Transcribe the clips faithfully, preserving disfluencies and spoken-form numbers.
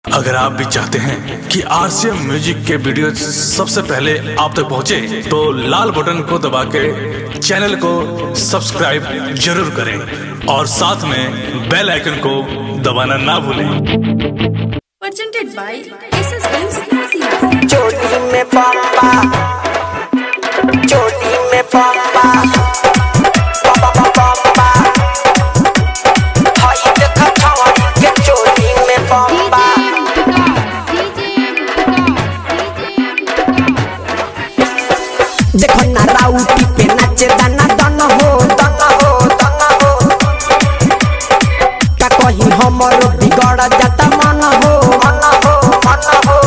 अगर आप भी चाहते हैं कि आरसीएम म्यूजिक के वीडियो सबसे पहले आप तक पहुंचे, तो लाल बटन को दबा के चैनल को सब्सक्राइब जरूर करें और साथ में बेल आइकन को दबाना ना भूलें। Presented by S S Films। चोटी में पापा, चोटी में पापा, पापा पापा पापा, हाय देखा छावनी के चोटी में पापा। देखो ना राउटी पे नाचे दाना दाना हो दाना हो दाना हो, का कहीं हमरो बिगड़ जाता मन हो मन हो मन हो।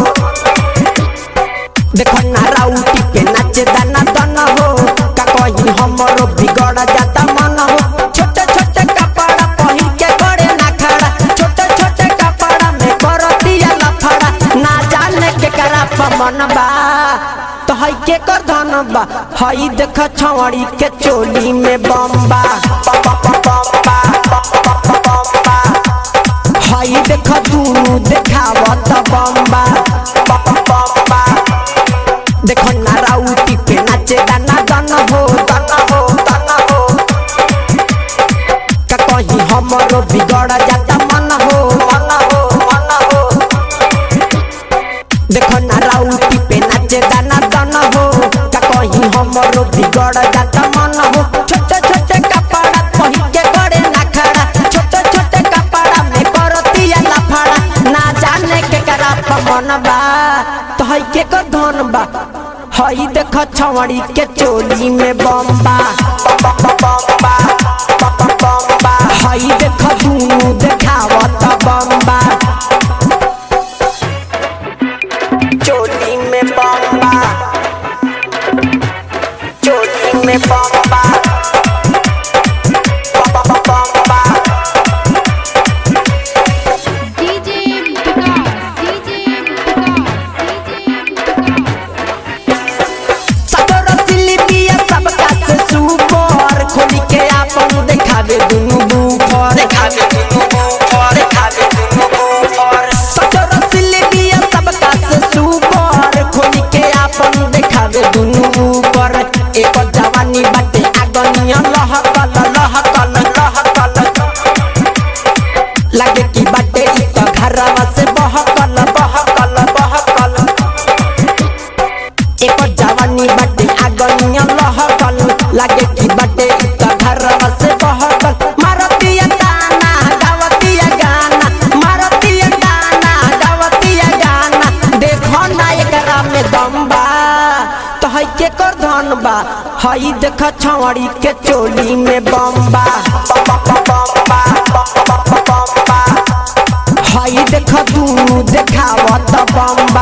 देखो ना राउटी पे नाचे दाना दाना हो, का कहीं हमरो बिगड़ जाता मन हो। छोटे छोटे कपड़ा पहन के करे ना खड़ा, छोटे छोटे कपड़ा में करतिया लफड़ा, ना जाने के करा मन बा तो हई के कर धन बा। हई देख छवड़ी के चोली में बम्बा, हई देख दूनु देखावत बम्बा। देखो ना राउटी पे नाचे दाना दाना हो दाना हो दाना हो, का कहीं हमरो बिगड़ जाता मन हो मन हो मन हो। देखो ना राउटी पे नाचे दाना दाना हो, का कहीं हमरो बिगड़ जाता मन हो। छोटे छोटे कपड़ा पहन के करे ना खड़ा, छोटे छोटे कपड़ा में करतिया लफड़ा, ना जाने के करा मन बा तो हई के कर धन बा। हई देख छवड़ी के चोली में बम्बा, हई देख दूनु देखावत बम्बा। चोली में बम्बा, चोली में बम्बा, बम्बा। खोली के आपन देखावे दुनु बूफर, देखावे दुनु बूफर, देखावे दुनु बूफर। सचर सिलेबिया सबका से सुपर, खोली के आपन देखावे दुनु बूफर। एक जवानी बाटे आगनिया लहकल लहकल लहकल, लागे की बाटे इ त घरवा से बहकल बहकल बहकल। एक जवानी बाटे आगनिया लहकल, लागे की बाटे घरवा से बहकल। मारतिया गाना गावतिया गाना, मारतिया गाना गावतिया गाना। देखो ना एकरा में दम्बा तो हई के कर धन बा। हई देख छवड़ी के चोली में बम्बा, हई देख दूनु देखावत बम्बा।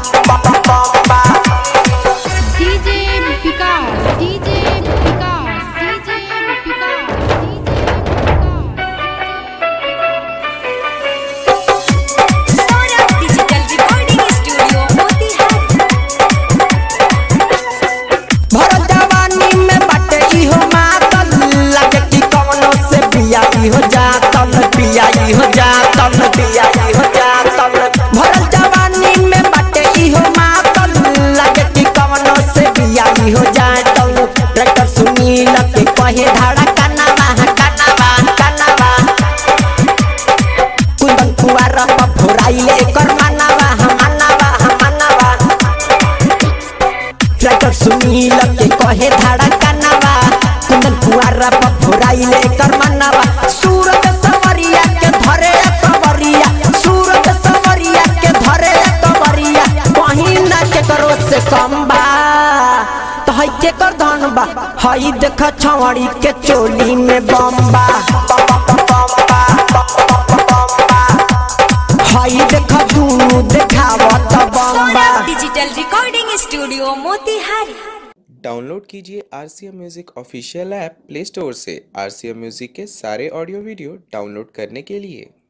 हो जातल पियाई हो जातल पियाई हो जातल, भरल जवानी में बाटे इहो मातल, लगे कि कवनो से बियाई हो जातल। ट्रैक्टर सुनील के कहे धाड़ा कनावा कनावा कनावा, कुंदन कुआर पर भोराइले कर मनावा मनावा मनावा। ट्रैक्टर सुनील के कहे धाड़ा कनावा, कुंदन कुआर पर भोराइले कर मनावा। सूरत सवरिया के धरे कवरिया, सूरत सवरिया के धरे कवरिया, कहीं ना के करो से कम बा तो हई के कर धन बा। हई देख छवड़ी के चोली में बम्बा, हई देख दूनु देखावत बम्बा। Digital recording studio Motihari. Download कीजिए RCM music official app play store से आरसीएम म्यूजिक के सारे ऑडियो वीडियो डाउनलोड करने के लिए।